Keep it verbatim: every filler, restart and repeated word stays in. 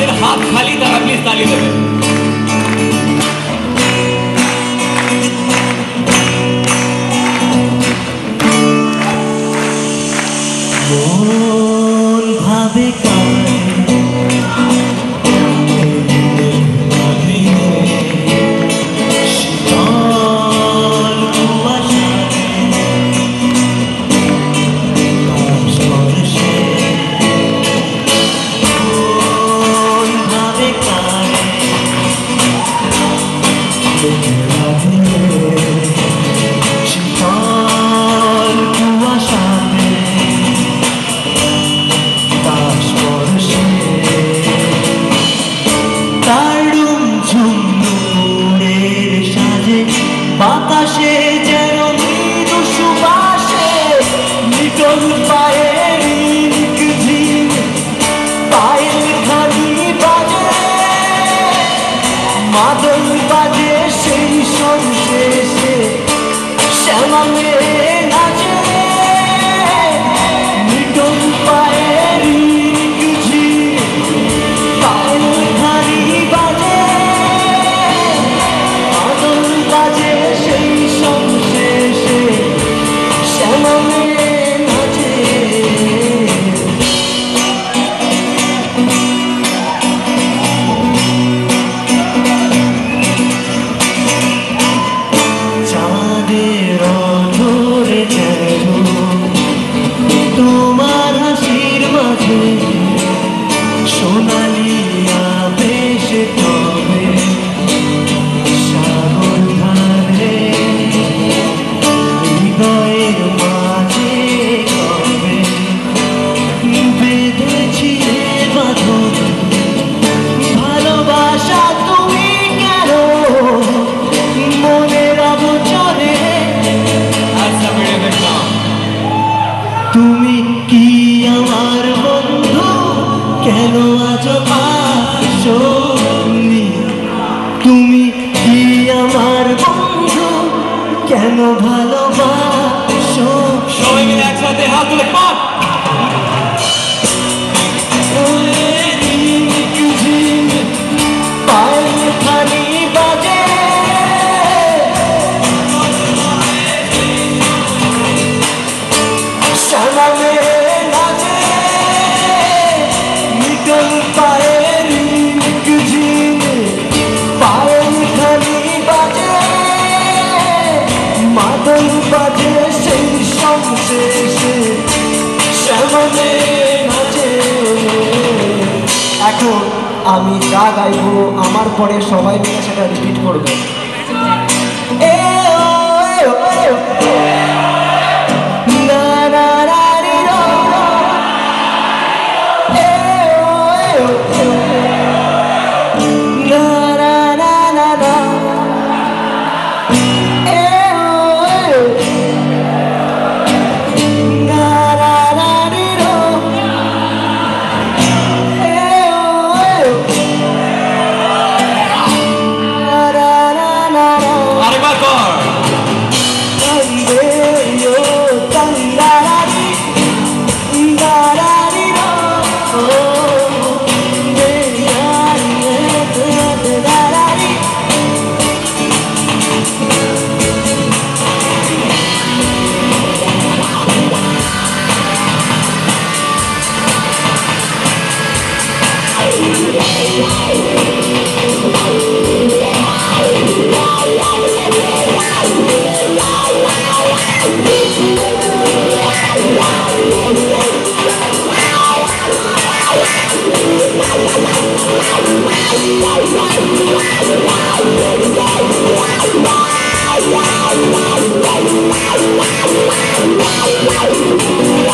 যাদের হাত খালি তারা প্লিজ তালি দেবেন। মন ভাবে বাতাসে যেন মৃদু সুবাসে নিটল পায়ের ঝিম পায়ের খালি বাজে মাদল বাজে সেই সর্বশেষে শ্যামা মেয়ে নাচে নিটল পায়ের ঝিম পায়ের খালি বাজে মাদল বাজে তোমার হাসির মাঝে সোনালি আবেশে তবে সাগর ধারে হৃদয়ের মাঝে কবে বেঁধেছিলে বাঁধন ভালোবাসা তুমি কেন মনের অবচরে তুমি কি আমার বন্ধু কেন আজ আসনি তুমি কি আমার বন্ধু কেন ভালোবাসো সবাই মিলে একসাথে হাত তুলে পাক পায়ের খালি বাজে সামনে নাচে নিটল পায়ের ঝিম পায়ের খালি বাজে মাদল বাজে সেই সবশেষে সামনে নাচে। এখন আমি যা গাইব আমার পরে সবাই মিলে সেটা রিপিট করবে। এ ও এ ও এ ও না না না রে ও এ ও এ ও না না না না না এ ও এ ও না না না রে ও এ ও এ ও না না না না আরেকবার কর Wow.